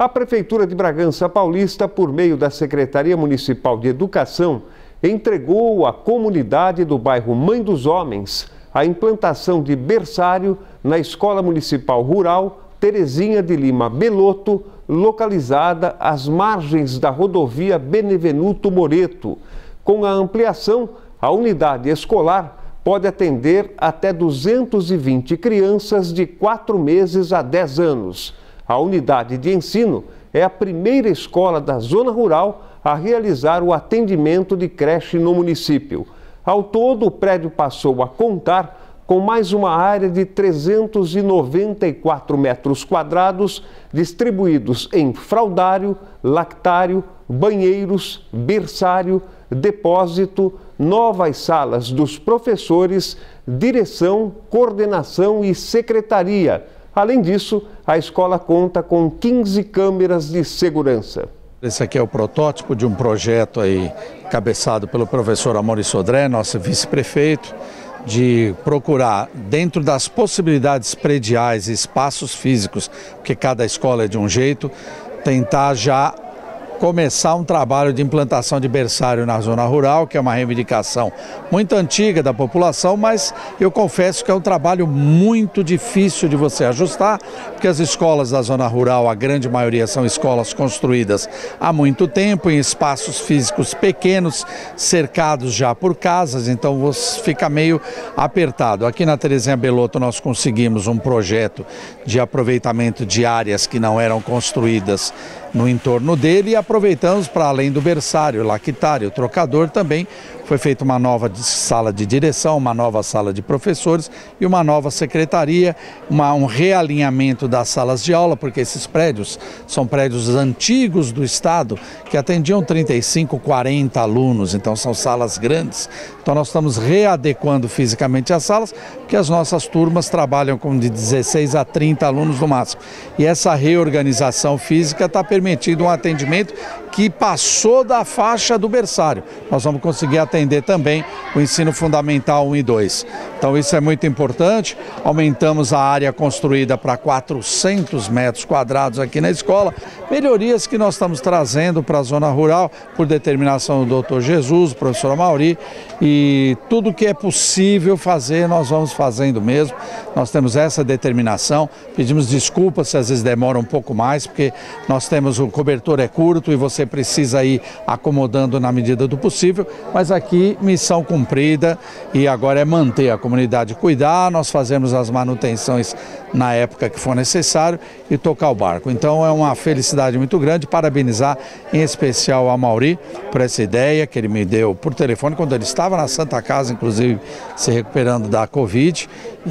A Prefeitura de Bragança Paulista, por meio da Secretaria Municipal de Educação, entregou à comunidade do bairro Mãe dos Homens a implantação de berçário na Escola Municipal Rural Terezinha de Lima Belotto, localizada às margens da rodovia Benevenuto Moreto. Com a ampliação, a unidade escolar pode atender até 220 crianças de 4 meses a 10 anos. A unidade de ensino é a primeira escola da zona rural a realizar o atendimento de creche no município. Ao todo, o prédio passou a contar com mais uma área de 394 metros quadrados, distribuídos em fraldário, lactário, banheiros, berçário, depósito, novas salas dos professores, direção, coordenação e secretaria. Além disso, a escola conta com 15 câmeras de segurança. Esse aqui é o protótipo de um projeto aí cabeçado pelo professor Amaury Sodré, nosso vice-prefeito, de procurar, dentro das possibilidades prediais e espaços físicos, porque cada escola é de um jeito, tentar já começar um trabalho de implantação de berçário na zona rural, que é uma reivindicação muito antiga da população, mas eu confesso que é um trabalho muito difícil de você ajustar, porque as escolas da zona rural, a grande maioria são escolas construídas há muito tempo, em espaços físicos pequenos, cercados já por casas, então você fica meio apertado. Aqui na Terezinha Belotto nós conseguimos um projeto de aproveitamento de áreas que não eram construídas no entorno dele e aproveitamos para além do berçário, lactário, trocador também. Foi feita uma nova sala de direção, uma nova sala de professores e uma nova secretaria, um realinhamento das salas de aula, porque esses prédios são prédios antigos do estado que atendiam 35, 40 alunos, então são salas grandes. Então nós estamos readequando fisicamente as salas, porque as nossas turmas trabalham com de 16 a 30 alunos no máximo. E essa reorganização física está permitindo um atendimento que passou da faixa do berçário. Nós vamos conseguir atender também o ensino fundamental 1 e 2. Então isso é muito importante. Aumentamos a área construída para 400 metros quadrados aqui na escola. Melhorias que nós estamos trazendo para a zona rural por determinação do Dr. Jesus, professor Amaury, e tudo que é possível fazer nós vamos fazendo mesmo. Nós temos essa determinação. Pedimos desculpas se às vezes demora um pouco mais, porque nós temos o cobertor é curto e você precisa ir acomodando na medida do possível, mas aqui missão cumprida e agora é manter a comunidade, cuidar, nós fazemos as manutenções na época que for necessário e tocar o barco. Então é uma felicidade muito grande, parabenizar em especial a Amaury por essa ideia que ele me deu por telefone quando ele estava na Santa Casa, inclusive se recuperando da Covid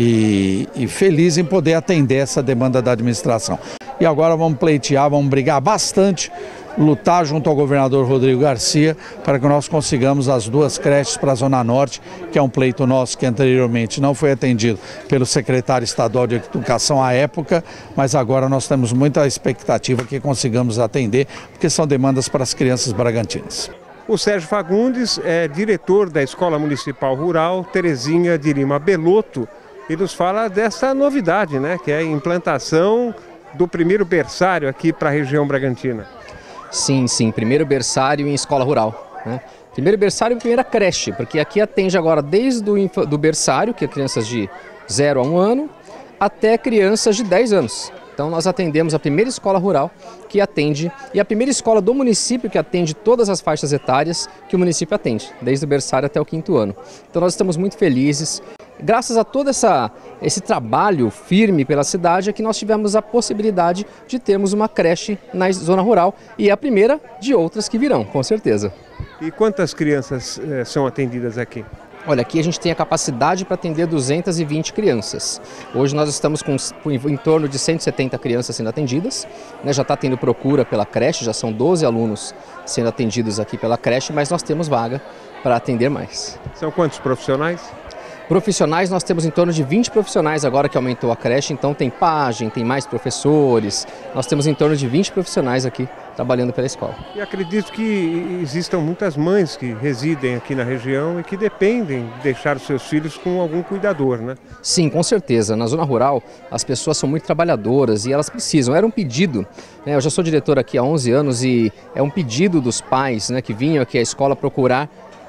e feliz em poder atender essa demanda da administração. E agora vamos pleitear, vamos brigar bastante, lutar junto ao governador Rodrigo Garcia para que nós consigamos as 2 creches para a Zona Norte, que é um pleito nosso que anteriormente não foi atendido pelo secretário estadual de Educação à época, mas agora nós temos muita expectativa que consigamos atender, porque são demandas para as crianças bragantinas. O Sérgio Fagundes é diretor da Escola Municipal Rural Terezinha de Lima Belotto e nos fala dessa novidade, né, que é a implantação do primeiro berçário aqui para a região bragantina. Sim, primeiro berçário em escola rural, né? Primeiro berçário e primeira creche, porque aqui atende agora desde do berçário, que é crianças de 0 a 1 ano, até crianças de 10 anos. Então nós atendemos a primeira escola rural que atende e a primeira escola do município que atende todas as faixas etárias que o município atende, desde o berçário até o 5º ano. Então nós estamos muito felizes. Graças a todo esse trabalho firme pela cidade é que nós tivemos a possibilidade de termos uma creche na zona rural e é a primeira de outras que virão, com certeza. E quantas crianças são atendidas aqui? Olha, aqui a gente tem a capacidade para atender 220 crianças. Hoje nós estamos com em torno de 170 crianças sendo atendidas, né? Já está tendo procura pela creche, já são 12 alunos sendo atendidos aqui pela creche, mas nós temos vaga para atender mais. São quantos profissionais? Profissionais, nós temos em torno de 20 profissionais agora que aumentou a creche, então tem pajem, tem mais professores, nós temos em torno de 20 profissionais aqui trabalhando pela escola. E acredito que existam muitas mães que residem aqui na região e que dependem de deixar os seus filhos com algum cuidador, né? Sim, com certeza. Na zona rural, as pessoas são muito trabalhadoras e elas precisam. Era um pedido, né? Eu já sou diretor aqui há 11 anos e é um pedido dos pais, né, que vinham aqui à escola procurar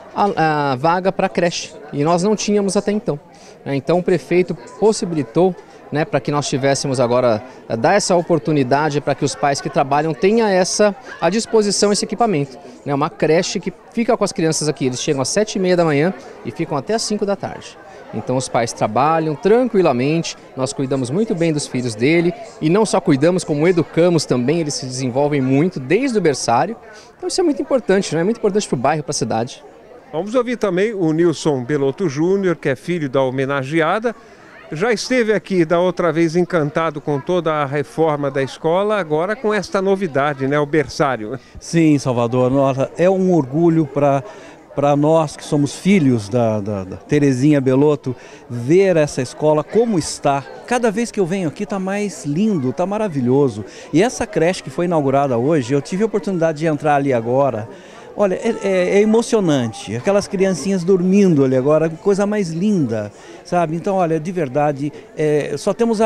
a vaga para a creche e nós não tínhamos até então. Então o prefeito possibilitou, né, para que nós tivéssemos agora, dar essa oportunidade para que os pais que trabalham tenham à disposição esse equipamento. Né, uma creche que fica com as crianças aqui, eles chegam às 7h30 da manhã e ficam até às 5 da tarde. Então os pais trabalham tranquilamente, nós cuidamos muito bem dos filhos dele e não só cuidamos, como educamos também, eles se desenvolvem muito desde o berçário. Então isso é muito importante, né? É muito importante para o bairro, para a cidade. Vamos ouvir também o Nilson Belotto Júnior, que é filho da homenageada. Já esteve aqui da outra vez encantado com toda a reforma da escola, agora com esta novidade, né, o berçário. Sim, Salvador, nossa, é um orgulho para nós que somos filhos da Terezinha Belotto, ver essa escola como está. Cada vez que eu venho aqui está mais lindo, está maravilhoso. E essa creche que foi inaugurada hoje, eu tive a oportunidade de entrar ali agora. Olha, é emocionante, aquelas criancinhas dormindo ali agora, coisa mais linda, sabe? Então, olha, de verdade, só temos a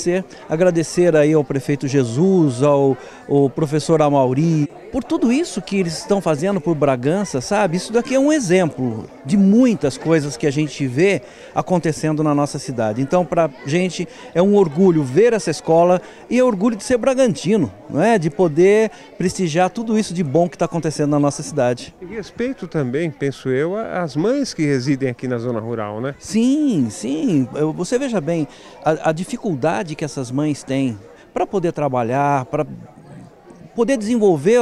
agradecer aí ao prefeito Jesus, ao professor Amauri, por tudo isso que eles estão fazendo por Bragança, sabe? Isso daqui é um exemplo de muitas coisas que a gente vê acontecendo na nossa cidade. Então, para a gente é um orgulho ver essa escola e é orgulho de ser bragantino, não é? De poder prestigiar tudo isso de bom que está acontecendo na nossa cidade. E respeito também, penso eu, às mães que residem aqui na zona rural, né? Sim, sim. Você veja bem a dificuldade que essas mães têm para poder trabalhar, para poder desenvolver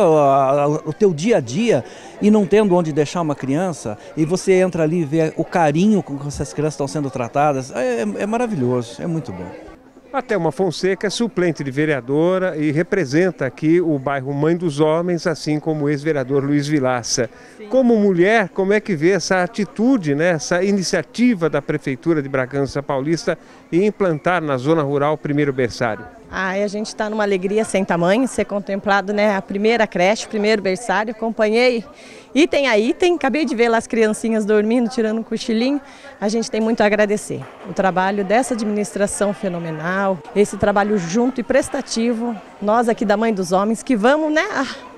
o teu dia a dia e não tendo onde deixar uma criança, e você entra ali e vê o carinho com que essas crianças estão sendo tratadas, é maravilhoso, é muito bom. A Thelma Fonseca é suplente de vereadora e representa aqui o bairro Mãe dos Homens, assim como o ex-vereador Luiz Vilaça. Sim. Como mulher, como é que vê essa atitude, né, essa iniciativa da Prefeitura de Bragança Paulista em implantar na zona rural o primeiro berçário? A gente está numa alegria sem tamanho, ser contemplado, né, a primeira creche, o primeiro berçário. Acompanhei item a item, acabei de ver lá as criancinhas dormindo, tirando um cochilinho. A gente tem muito a agradecer. O trabalho dessa administração fenomenal, esse trabalho junto e prestativo, nós aqui da Mãe dos Homens, que vamos, né,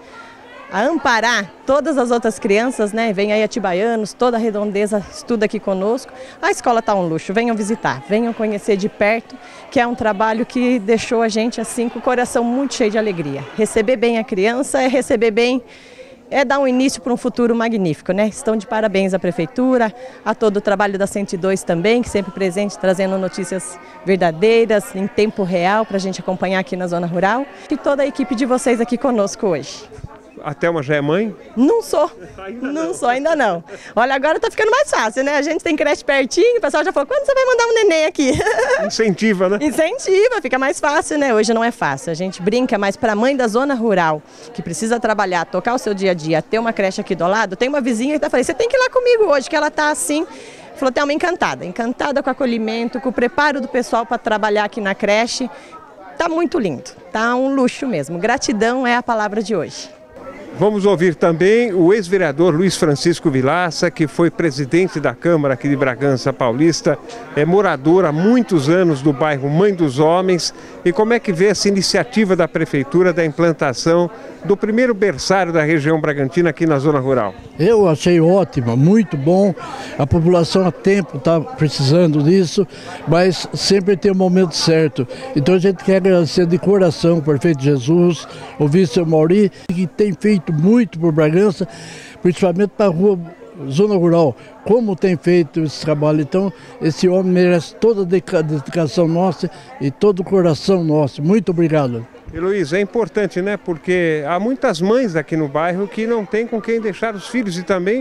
a amparar todas as outras crianças, né? Vem aí atibaianos, toda a redondeza estuda aqui conosco. A escola está um luxo, venham visitar, venham conhecer de perto, que é um trabalho que deixou a gente assim com o coração muito cheio de alegria. Receber bem a criança é receber bem, é dar um início para um futuro magnífico, né? Estão de parabéns à Prefeitura, a todo o trabalho da 102 também, que sempre presente, trazendo notícias verdadeiras, em tempo real, para a gente acompanhar aqui na zona rural. E toda a equipe de vocês aqui conosco hoje. A Thelma já é mãe? Não sou, não sou, ainda não. Olha, agora tá ficando mais fácil, né? A gente tem creche pertinho, o pessoal já falou, quando você vai mandar um neném aqui? Incentiva, né? Incentiva, fica mais fácil, né? Hoje não é fácil, a gente brinca, mas para a mãe da zona rural, que precisa trabalhar, tocar o seu dia a dia, ter uma creche aqui do lado, tem uma vizinha que tá falando, você tem que ir lá comigo hoje, que ela tá assim. Falou, Thelma, encantada com o acolhimento, com o preparo do pessoal para trabalhar aqui na creche. Tá muito lindo, tá um luxo mesmo. Gratidão é a palavra de hoje. Vamos ouvir também o ex-vereador Luiz Francisco Vilaça, que foi presidente da Câmara aqui de Bragança Paulista, é morador há muitos anos do bairro Mãe dos Homens. E como é que vê essa iniciativa da Prefeitura da implantação do primeiro berçário da região bragantina aqui na zona rural? Eu achei ótimo, muito bom. A população há tempo está precisando disso, mas sempre tem o momento certo. Então a gente quer agradecer de coração o prefeito Jesus, o vice Amauri, que tem feito muito por Bragança, principalmente para a rua zona rural, como tem feito esse trabalho. Então esse homem merece toda a dedicação nossa e todo o coração nosso. Muito obrigado. E Luiz, é importante, né? Porque há muitas mães aqui no bairro que não têm com quem deixar os filhos e também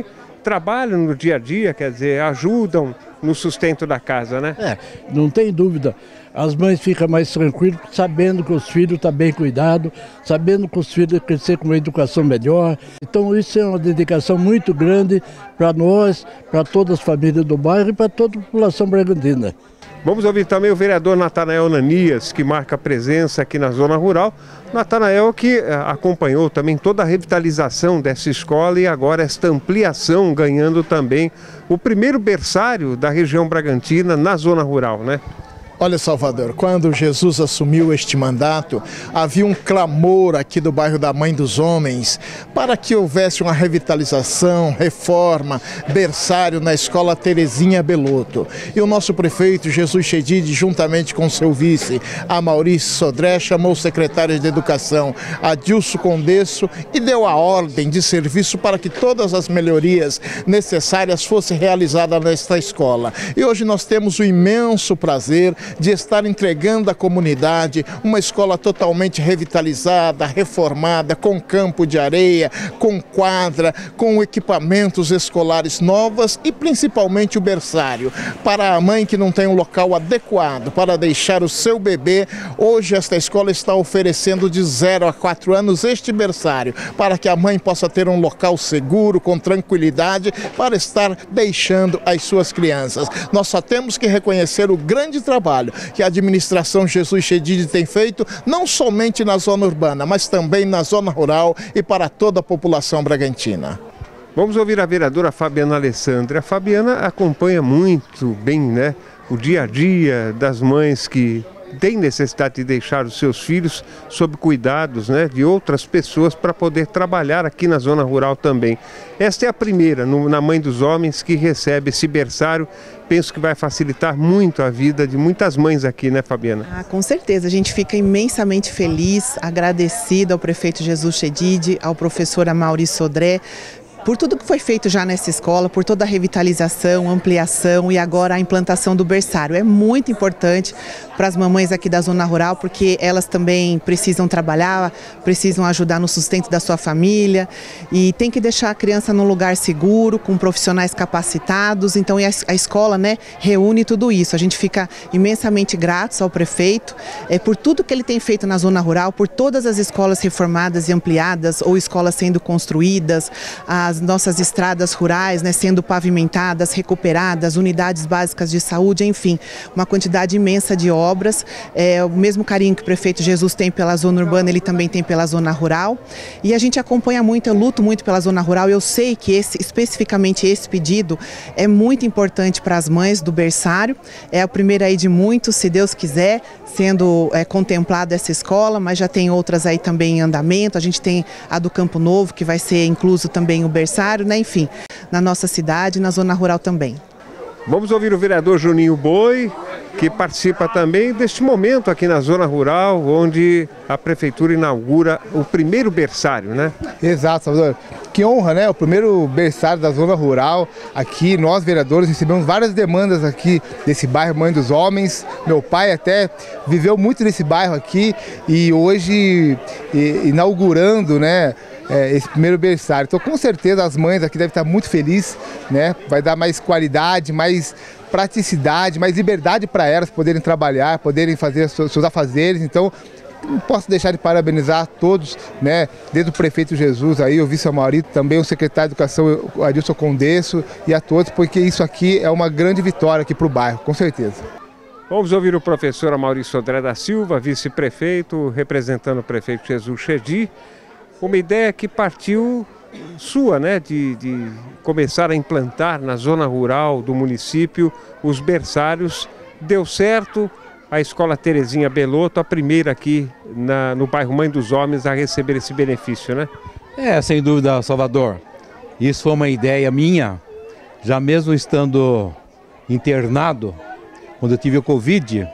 trabalham no dia a dia, quer dizer, ajudam no sustento da casa, né? Não tem dúvida. As mães ficam mais tranquilas sabendo que os filhos estão bem cuidados, sabendo que os filhos crescer com uma educação melhor. Então isso é uma dedicação muito grande para nós, para todas as famílias do bairro e para toda a população bragantina. Vamos ouvir também o vereador Natanael Ananias, que marca presença aqui na zona rural. Natanael que acompanhou também toda a revitalização dessa escola e agora esta ampliação, ganhando também o primeiro berçário da região Bragantina na zona rural, né? Olha, Salvador, quando Jesus assumiu este mandato, havia um clamor aqui do bairro da Mãe dos Homens para que houvesse uma revitalização, reforma, berçário na escola Terezinha Belotto. E o nosso prefeito, Jesus Chedid, juntamente com seu vice, Amaury Sodré, chamou o secretário de Educação, Adilson Condesso, e deu a ordem de serviço para que todas as melhorias necessárias fossem realizadas nesta escola. E hoje nós temos o imenso prazer de estar entregando à comunidade uma escola totalmente revitalizada, reformada, com campo de areia, com quadra, com equipamentos escolares novas e principalmente o berçário. Para a mãe que não tem um local adequado para deixar o seu bebê, hoje esta escola está oferecendo de 0 a 4 anos este berçário, para que a mãe possa ter um local seguro, com tranquilidade, para estar deixando as suas crianças. Nós só temos que reconhecer o grande trabalho que a administração Jesus Chedid tem feito, não somente na zona urbana, mas também na zona rural e para toda a população bragantina. Vamos ouvir a vereadora Fabiana Alessandra. A Fabiana acompanha muito bem, né, o dia a dia das mães que têm necessidade de deixar os seus filhos sob cuidados, né, de outras pessoas para poder trabalhar aqui na zona rural também. Esta é a primeira, na Mãe dos Homens, que recebe esse berçário. Penso que vai facilitar muito a vida de muitas mães aqui, né, Fabiana? Com certeza, a gente fica imensamente feliz, agradecido ao prefeito Jesus Chedid, ao professor Amaury Sodré, por tudo que foi feito já nessa escola, por toda a revitalização, ampliação e agora a implantação do berçário. É muito importante para as mamães aqui da zona rural, porque elas também precisam trabalhar, precisam ajudar no sustento da sua família e tem que deixar a criança num lugar seguro, com profissionais capacitados. Então a escola, né, reúne tudo isso. A gente fica imensamente gratos ao prefeito por tudo que ele tem feito na zona rural, por todas as escolas reformadas e ampliadas ou escolas sendo construídas, as nossas estradas rurais, né, sendo pavimentadas, recuperadas, unidades básicas de saúde, enfim, uma quantidade imensa de obras. O mesmo carinho que o prefeito Jesus tem pela zona urbana, ele também tem pela zona rural. E a gente acompanha muito, eu luto muito pela zona rural. Eu sei que especificamente esse pedido é muito importante para as mães do berçário. É o primeiro aí de muitos, se Deus quiser, sendo contemplada essa escola, mas já tem outras aí também em andamento. A gente tem a do Campo Novo, que vai ser incluso também o berçário, né? Enfim, na nossa cidade, na zona rural também. Vamos ouvir o vereador Juninho Boi, que participa também deste momento aqui na zona rural, onde a prefeitura inaugura o primeiro berçário, né? Exato, Salvador. Que honra, né? O primeiro berçário da zona rural. Aqui nós, vereadores, recebemos várias demandas aqui desse bairro Mãe dos Homens. Meu pai até viveu muito nesse bairro aqui e hoje inaugurando, né, esse primeiro berçário. Então, com certeza, as mães aqui devem estar muito felizes, né? Vai dar mais qualidade, mais praticidade, mais liberdade para elas poderem trabalhar, poderem fazer seus afazeres. Então, não posso deixar de parabenizar todos, né? Desde o prefeito Jesus, aí, o vice Amaury, também o secretário de Educação, o Adilson Condesso, e a todos, porque isso aqui é uma grande vitória aqui para o bairro, com certeza. Vamos ouvir o professor Amaury Sodré da Silva, vice-prefeito, representando o prefeito Jesus Chedid. Uma ideia que partiu sua, né, de começar a implantar na zona rural do município os berçários. Deu certo, a escola Terezinha Belotto, a primeira aqui no bairro Mãe dos Homens a receber esse benefício, né? Sem dúvida, Salvador. Isso foi uma ideia minha, já mesmo estando internado, quando eu tive o Covid,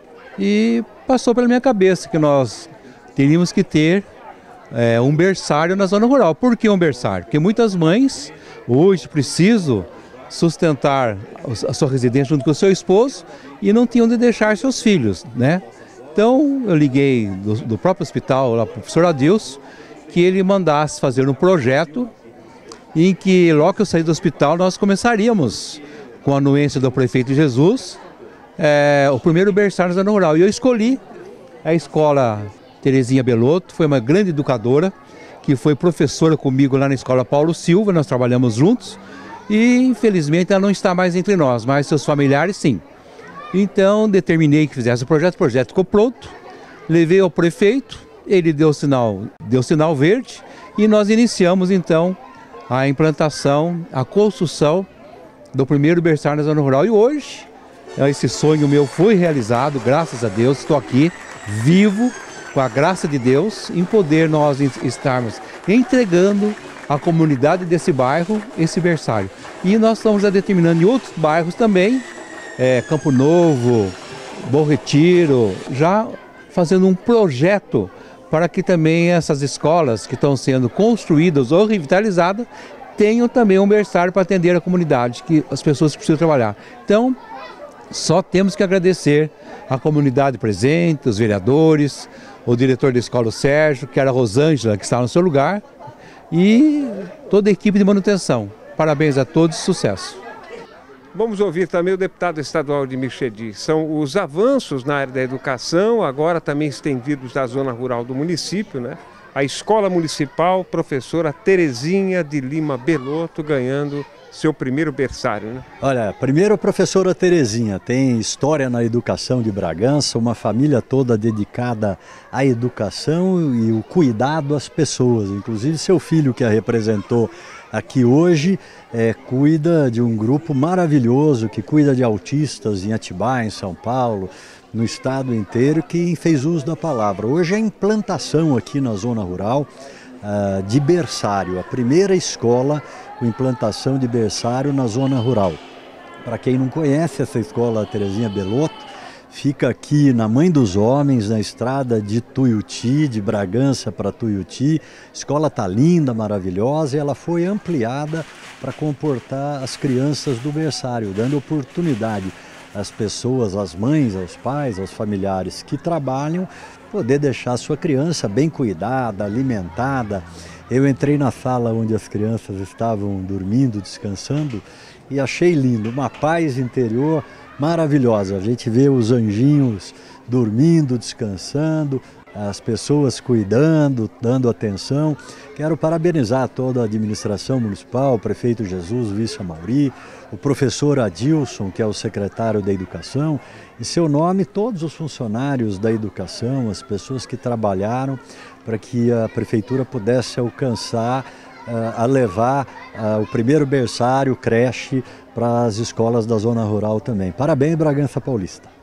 e passou pela minha cabeça que nós teríamos que ter um berçário na zona rural. Por que um berçário? Porque muitas mães hoje precisam sustentar a sua residência junto com o seu esposo e não tinham de deixar seus filhos, né? Então eu liguei do próprio hospital lá para o professor Adilson, que ele mandasse fazer um projeto em que logo que eu saí do hospital nós começaríamos, com a anuência do prefeito Jesus, o primeiro berçário na zona rural. E eu escolhi a escola Terezinha Belotto, foi uma grande educadora, que foi professora comigo lá na escola Paulo Silva, nós trabalhamos juntos, e infelizmente ela não está mais entre nós, mas seus familiares sim. Então determinei que fizesse o projeto ficou pronto, levei ao prefeito, ele deu sinal verde, e nós iniciamos então a implantação, a construção do primeiro berçário na zona rural. E hoje, esse sonho meu foi realizado, graças a Deus, estou aqui, vivo, com a graça de Deus, em poder nós estarmos entregando à comunidade desse bairro esse berçário. E nós estamos já determinando em outros bairros também, Campo Novo, Bom Retiro, já fazendo um projeto para que também essas escolas que estão sendo construídas ou revitalizadas tenham também um berçário para atender a comunidade, que as pessoas precisam trabalhar. Então, só temos que agradecer a comunidade presente, os vereadores, o diretor da escola, o Sérgio, que era a Rosângela, que está no seu lugar, e toda a equipe de manutenção. Parabéns a todos, sucesso. Vamos ouvir também o deputado estadual de Mixedi. São os avanços na área da educação, agora também estendidos da zona rural do município, né? A Escola Municipal Professora Terezinha de Lima Belotto ganhando seu primeiro berçário, né? Olha, primeiro a professora Terezinha, tem história na educação de Bragança, uma família toda dedicada à educação e o cuidado às pessoas, inclusive seu filho que a representou aqui hoje, cuida de um grupo maravilhoso que cuida de autistas em Atibaia, em São Paulo, no estado inteiro, que fez uso da palavra. Hoje a implantação aqui na zona rural de berçário, a primeira escola com implantação de berçário na zona rural. Para quem não conhece essa escola Terezinha Belotto, fica aqui na Mãe dos Homens, na estrada de Tuiuti, de Bragança para Tuiuti. A escola está linda, maravilhosa, e ela foi ampliada para comportar as crianças do berçário, dando oportunidade às pessoas, às mães, aos pais, aos familiares que trabalham, poder deixar a sua criança bem cuidada, alimentada. Eu entrei na sala onde as crianças estavam dormindo, descansando, e achei lindo, uma paz interior maravilhosa. A gente vê os anjinhos dormindo, descansando, as pessoas cuidando, dando atenção. Quero parabenizar toda a administração municipal, o prefeito Jesus, o vice Amauri, o professor Adilson, que é o secretário da Educação, em seu nome todos os funcionários da educação, as pessoas que trabalharam para que a prefeitura pudesse alcançar a levar o primeiro berçário, creche, para as escolas da zona rural também. Parabéns, Bragança Paulista.